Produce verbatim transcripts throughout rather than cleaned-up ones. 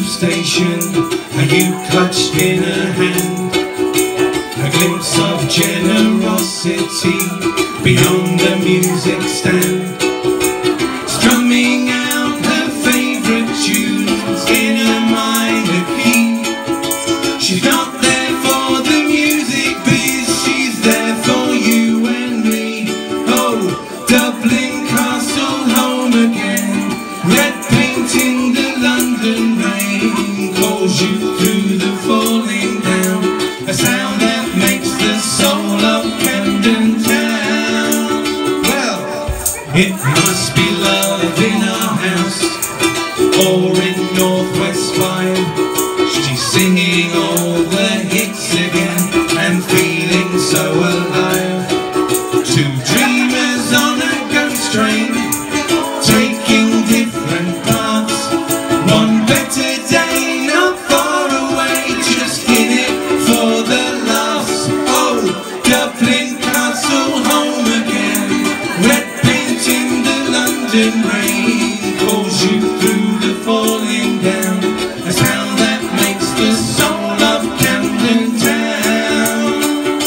station, and you clutched in a hand a glimpse of generosity beyond the music stand, strumming out her favourite tunes in a minor key. She's not there for the music biz, she's there for you and me. Oh, Dublin Castle, home again, red paint in the London rain calls you through the falling down, a sound that makes the soul of Camden town. Well, it must be love in our house, or in Northwest Five. She's singing all the hits again and feeling so alive. Two dreamers on a ghost train, taking different paths. One better day, not far away, just in it for the laughs. Oh, Dublin Castle, home again, red paint in the London rain calls you through the falling down, a sound that makes the soul of Camden town.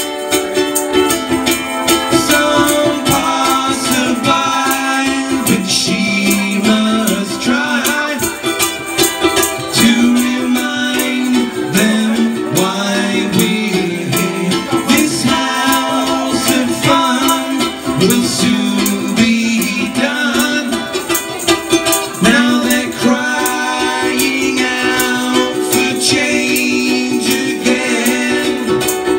Some pass her by, but she must try to remind them why we're here. This house of fun will soon be done. Now they're crying out for change again.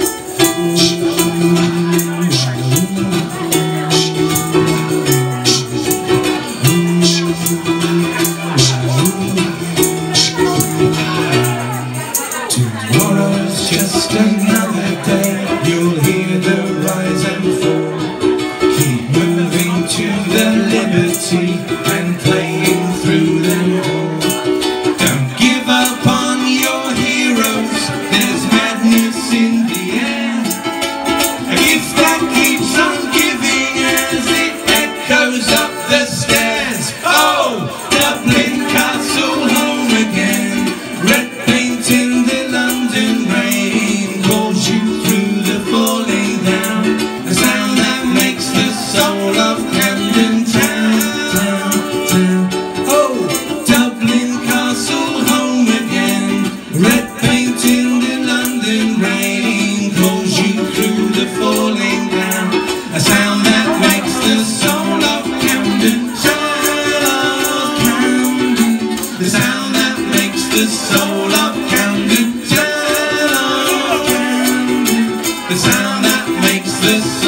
Tomorrow's just another day, you'll hear the rise and fall. Keep moving to the liberty and playing through them all. Don't give up on your heroes, there's madness in the air, a gift that keeps on giving as it echoes up the stairs. Oh, Dublin Castle, home again, red paint in the London rain calls you through the falling down, a sound that makes the soul of Camden town. Oh, Dublin Castle, home again, red paint in the London rain calls you through the falling down, a sound that makes the soul of Camden town. Camden, the sound that makes the soul of Camden town. Camden, the sound that makes the